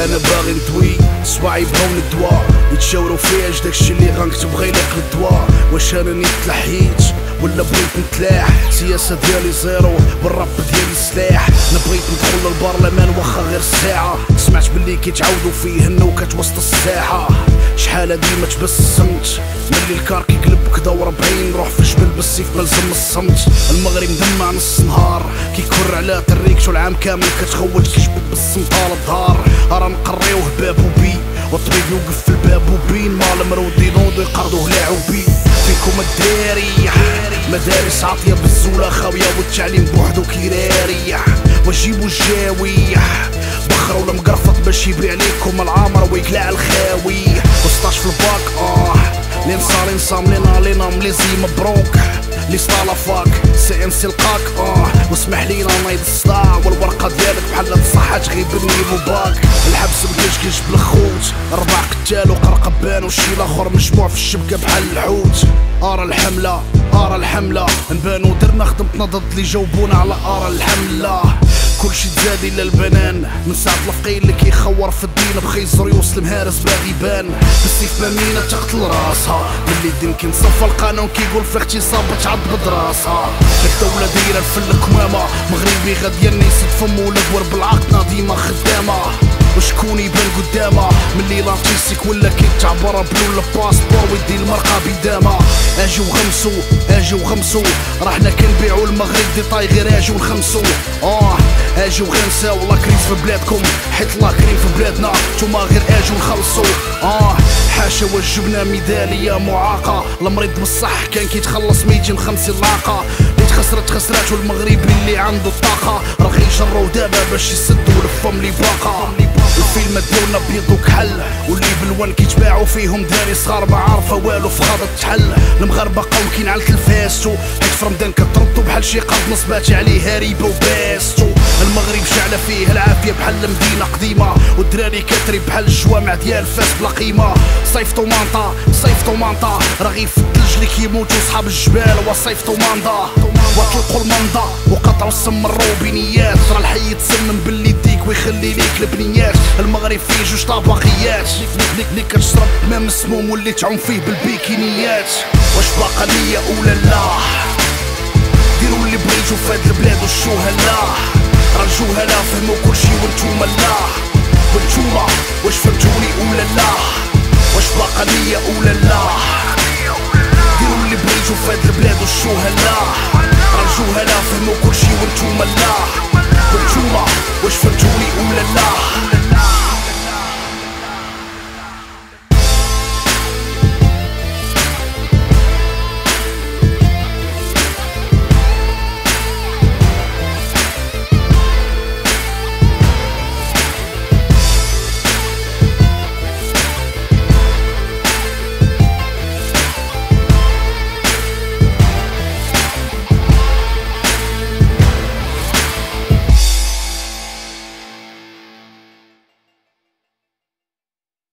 انا باغي ندوي صباعي بهون الدواء يتشاوروا فيا اش داكشي اللي غنكتب غير لك الدواء. واش انا نيت تلحيت ولا بغيت نتلاح؟ السياسة ديالي زيرو والراب ديالي سلاح. انا بغيت ندخل للبرلمان واخا غير الساعة. سمعت بلي كيتعاودوا فيه النوكات وسط الساحة. شحال هادي ما تبسمت ملي الكار كيقلب كدا وربعين نروح في الجبل بالسيف ملزم الصمت. المغرب مدمع نص نهار كيكر على تريكش والعام كامل كتخوت كيجبد بالسمطال الدار. راه نقريوه باب وبي والطبيب يوقف في الباب وبين مال مرودي نوضو يقرضوه لاعوبي. فيكم الداري مدارس عاطية بالزولة خاوية والتعليم بوحدو كيراري. وجيبو الجاوي بخرا ولا مقرفط باش يبري عليكم العامر ويقلع الخاوي. وسطاش في الباك لين صار انصام لينا مليزي مبروك لي صالافاك سي ان سي لقاك واسمح لينا نايض الصداع والورقة ديالك بحال تصحى تغيب النيفو باك. الحبس مكيش بالخوت 4 قتال وقرقبان وشي لاخر مجموع في الشبكة بحال الحوت. ارى الحملة نبانو درنا خدمتنا ضد اللي جاوبونا على ارى الحملة. كلشي تزاد الا البنان من ساعة الفقير اللي كيخور في الدين بخيزر يوصل مهارس باغي يبان. بالسيف مامينة تقتل راسها ملي الدين كينصفى القانون كيقول في اغتصاب تعض بدراسها. الدولة دايرة الفل كمامة مغربي غادي يسد فمو الادوار بالعقدنا ديما خدامة. وشكون يبان قدامه ملي لارتيستيك ولا كيتعبر بلون الباسبور ويدي المرقه بدامه. اجي وغمسو راه حنا كنبيعو المغرب دي طاي غير اجي ونخمسو. اجي وغنساو لا كريز في بلادكم حيت لا كريم في بلادنا نتوما غير اجي ونخلصو. حاشا وجبنا ميداليه معاقه المريض بالصح كان كيتخلص 250 لاقه. اللي خسرات والمغربي اللي عنده الطاقه راه غيجرو دابا باش يسدوا الفم اللي باقا. الفيلم ديالنا بيض وكحل واللي بالوان كيتباعوا فيهم دراري صغار ما عارفه والو في غاضة تحل. المغاربه قاوكين على التلفاستو حيت في رمضان كتردو بحال شي قرض نصباتي عليه هاريبه وباستو. المغرب شعله فيه العافيه بحال مدينه قديمه والدراري كتري بحال الجوامع ديال فاس بلا قيمه. صيفطو مانطا راه غير في الثلج اللي كيموتو صحاب الجبال وصيفطو ماندا وطلقوا المنضه وقطعوا السم الروبينيات. راه الحي يتسمم باللي يديك ويخلي ليك البنيات. المغرب فيه جوج طبقيات اللي كتشرب ما مسموم واللي تعوم فيه بالبيكينيات. واش باقا ليا ولا لا؟ ديروا اللي بغيتو فهاد البلاد والشهلاء راه الجهلاء فهموا كلشي وانتوما لا. وانتوما واش فهمتوني ولا لا؟ واش باقا ليا ولا لا؟ ديروا اللي بغيتو فهاد البلاد والشهلاء راه الجهلاء فهموا كلشي وانتوما لا. وانتوما واش فهمتوني ولا لا؟